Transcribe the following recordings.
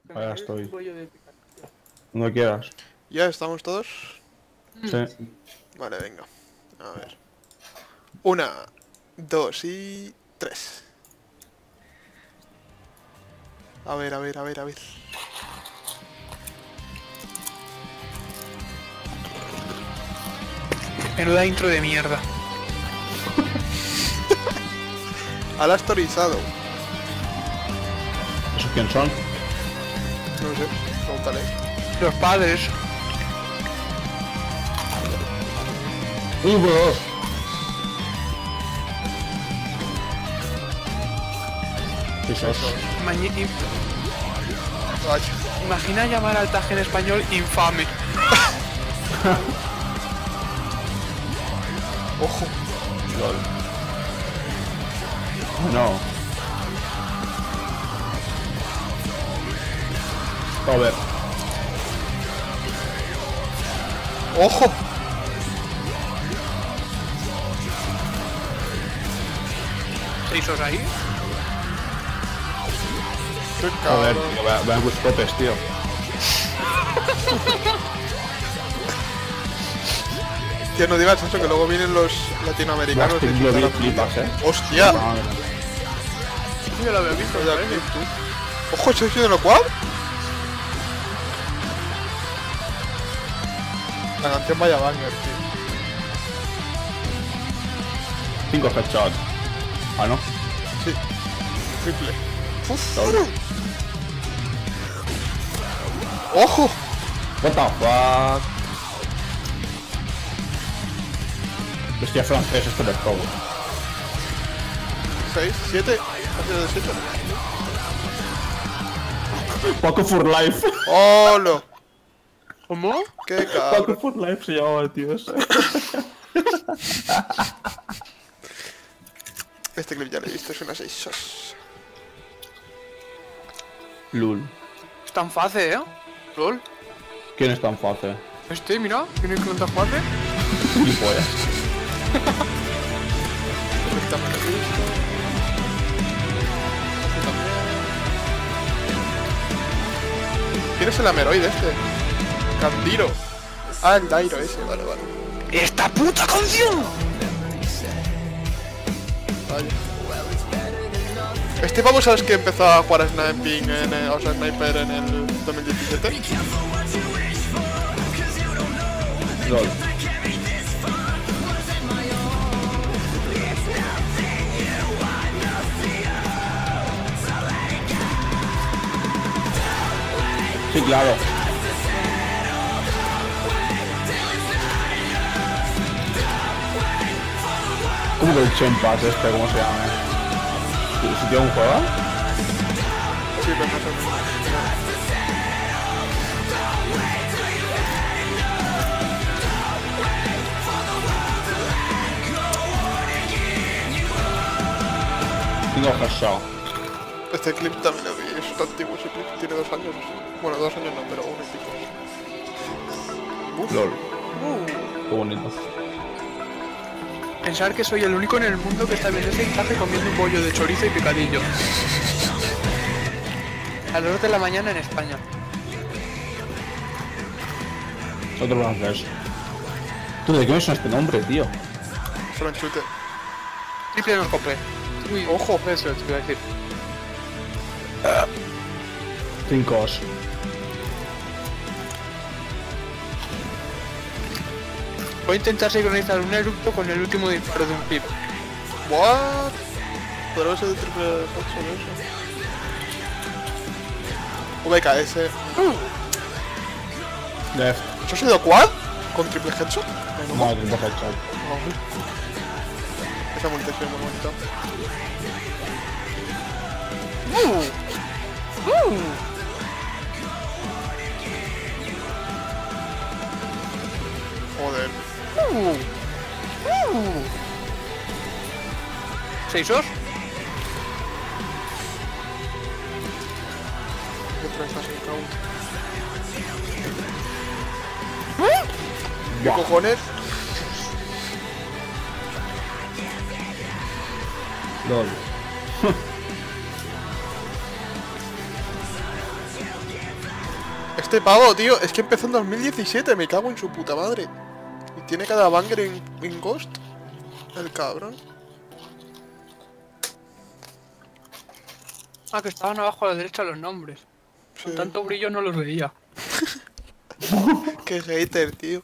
Ahora estoy. Donde quieras. ¿Ya estamos todos? Sí. Vale, venga. A ver. 1, 2 y 3. A ver. Menuda intro de mierda. Alastorizado. ¿Esos quién son? No sé, pregúntale. Los padres. ¡Dos! Esos. Ay, Imagina llamar al taje en español infame. ojo. LOL. Oh, no. A ver. ¡Ojo! ¿Seis ahí? ¡Qué A ver, cabrón! tío, vean buscotes, tío. Tío, no digas eso, que luego vienen los latinoamericanos Plastic y Glove insultan a flipas, Julia. eh. ¡Hostia! Madre. Sí, yo lo había visto. Vaya ¿sabes? clip, tú. ¡Ojo, ¿estás viendo lo cual? La canción vaya banger, tío. 5 headshots. Ah, no. Sí. Triple. Uf. LOL. ¡Ojo! What the fuck. Bestia francés, esto de todo. 6, 7. Hace de 7. Paco for Life. ¡Holo! ¿Cómo? ¡Qué Paco cabrón! for Life se llamaba el tío ese. Este clip ya lo he visto, es una 6 sos. Lul. Es tan fácil, ¿eh? LOL. ¿Quién es tan fácil? Este, mira, tiene que tan fácil. Gilipollas. Esta me lo he visto. Este también. ¿Quién es el ameroide este? Candiro. Ah, el Dairo ese, vale. ¡Esta puta canción! Vaya. Este vamos, ¿sabes que empezó a jugar a sniping o sea, sniper en el 2017? LOL. Sí, claro. ¿Cómo que el Chempas este? ¿Cómo se llama? ¿Si tiene un juego? Sí, pero no sé. Tengo headshot. Este clip también lo vi, es antiguo ese clip, tiene 2 años. Bueno, 2 años no, pero 1 y pico. Uf. LOL. Qué bonito. Pensar que soy el único en el mundo que está viendo ese taje comiendo un bollo de chorizo y picadillo. A las 2 de la mañana en España. Otro francés. ¿Tú de qué me suena este nombre, tío? Franchute. Triple no compré. Uy, ojo, eso te iba a decir. 5. Voy a intentar sincronizar un eructo con el último disparo de un pip. What? ¿Podrá ser de triple headshot eso? VKS. Left. ¿Eso ha sido quad? ¿Con triple headshot? No, tengo headshot. Esa multiplicación es muy bonita. Joder. ¿Seisos? ¿Qué traes así, count? ¿Qué Buah. cojones? LOL. Este pavo, tío, es que empezó en 2017, me cago en su puta madre. Y tiene cada banger en Ghost. El cabrón. Ah, que estaban abajo a la derecha los nombres. Sí. Con tanto brillo no los veía. Qué hater, tío.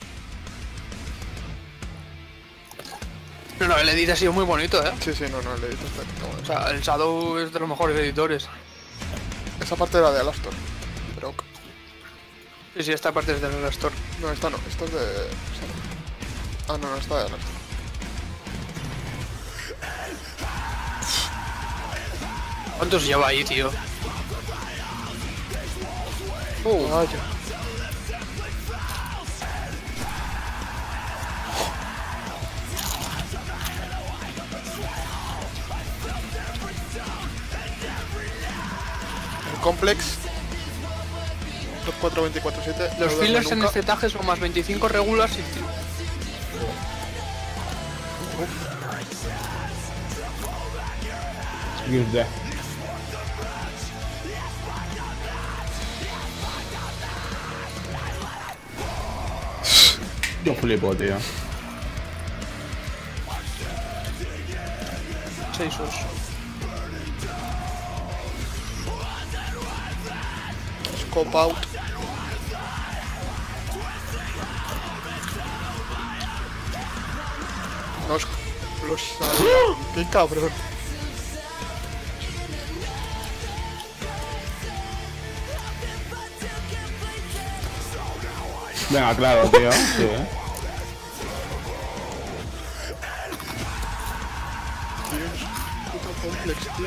No, el edit ha sido muy bonito, Sí, sí, no, el edito está O sea, el Shadow es de los mejores editores. Esa parte era de Alastor. Brock. Sí, sí, esta parte es de Alastor. No, esta no, esta es de... Ah, no, esta de Alastor. ¿Cuántos lleva ahí, tío? Vaya. El Complex 24247. Los fillers en este taje son más 25 regulars y... Use that. Yo flipo, tío. 6 os. Scope out. Los sabía. Qué cabrón. Venga, claro, tío. Sí, Dios, puta Complex, tío.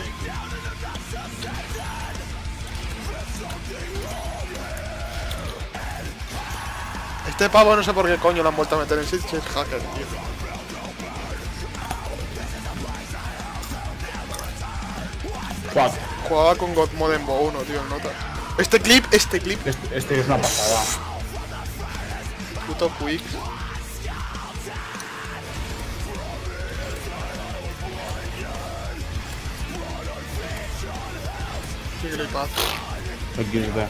Este pavo no sé por qué coño lo han vuelto a meter en Sitch, es hacker, tío. Fuck. Jugaba con God Mode en Bo 1, tío, el nota. Este clip. Este es una pasada. Puto Quick. Qué gripazo. Aquí está.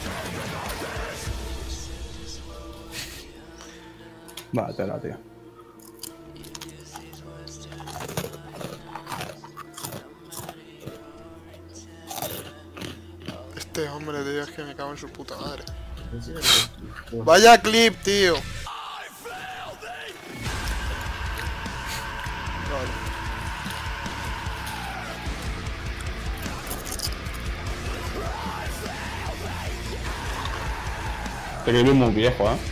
Va, tela, tío. Este hombre, tío, es que me cago en su puta madre. Vaya clip, tío. Vale. Este clip es muy viejo, ¿eh?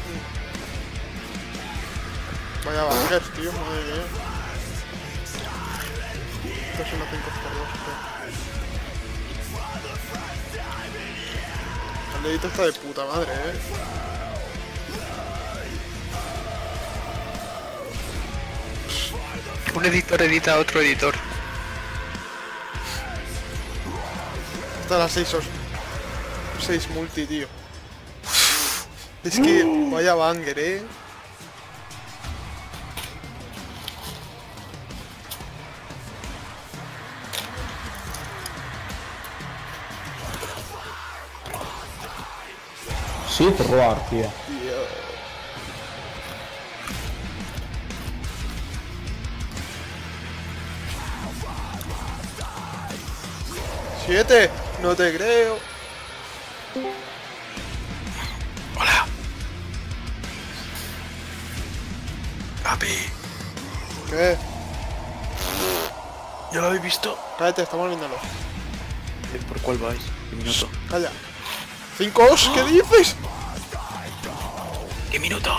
Vaya bangers, tío, madre mía. Esto es una 5x2, tío. El dedito está de puta madre, Un editor edita a otro editor. Está las 6 multi, tío. Es que vaya banger, Sith Roar, tío. Tío. ¡7! No te creo. Hola. Papi, ¿Qué? ¿ya lo habéis visto? Cállate, estamos viéndolo. ¿Por cuál vais? ¿Qué minuto? Calla. 5 os, ¿qué dices? ¿Qué minuto?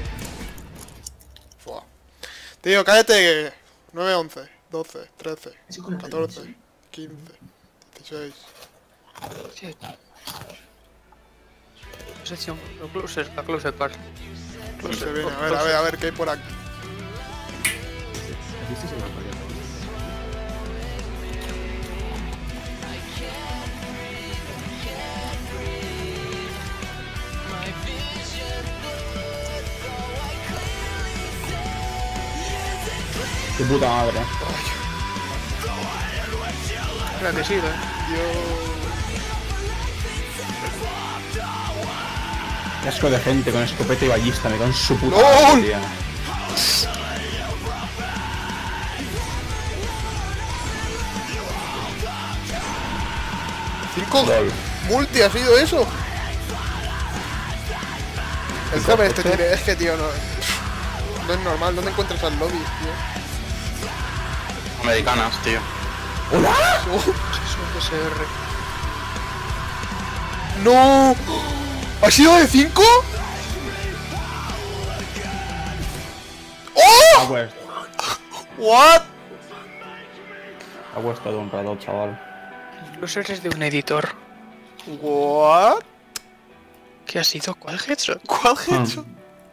Fua. Tío, cállate. 9, 11, 12, 13, 14, 15, 16. Sí. Sección, la closer part. Se viene, a ver, ¿qué hay por aquí? Qué puta madre. Espera que siga, Dios. Qué asco de gente con escopeta y ballista, me cago en su puta ¡Lol! madre, tía. ¿Cinco? LOL. ¿Multi ha sido eso? Déjame este tío, es que tío, no... No es normal, ¿dónde encuentras al lobby, tío? Americanas, tío. Oh, SR. ¡No! ¿Ha sido de 5? ¡Oh! ¿What? Ha estado honrado, chaval. Incluso eres de un editor. ¿What? ¿Qué ha sido? ¿Cuál headshot? ¿Cuál hecho?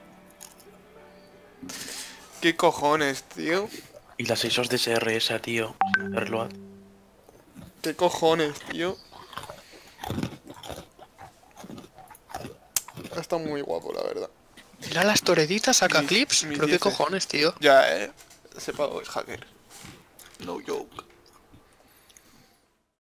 ¿Qué cojones, tío? Y las ISOs de SRS, tío. Sin hacerlo. ¿Qué cojones, tío? Está muy guapo, la verdad. Mira las toreditas, saca Mis- clips. mis ¿Pero qué dieces. cojones, tío? Ya, ese pago es hacker. No joke.